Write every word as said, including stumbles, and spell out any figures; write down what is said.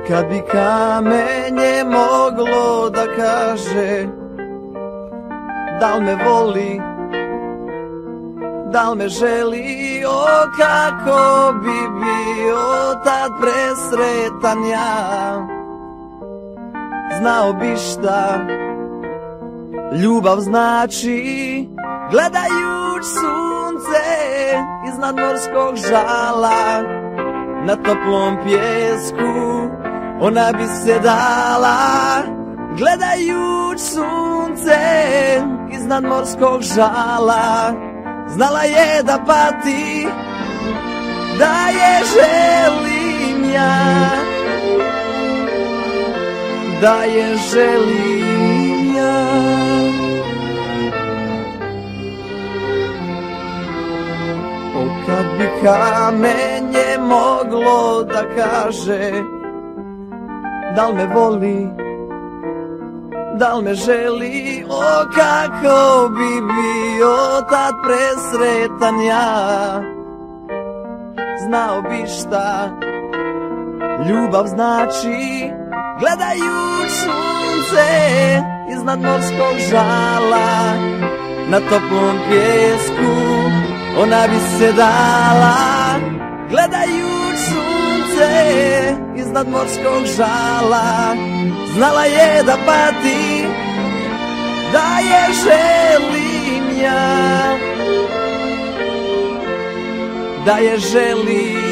kad bi kamenje moglo da kaže da li me voli, da li me želi, o kako bi bio tad presretan ja. Znao bi šta ljubav znači, gledajuć sunce iznad morskog žala. Na toplom pjesku ona bi se dala, gledajuć sunce iznad morskog žala. Znala je da pati, da je želim ja, da je želim ja. O kad bi kamenje moglo da kaže da li me voli, da li me želi, o kako bi bio tad presretan ja. Znao bi šta ljubav znači, gledajuć sunce iznad morskog žala. Na toplom pjesku ona bi se dala, gledajuć sunce iznad morskog žala. Znala je da pati, da je želim ja, da je želim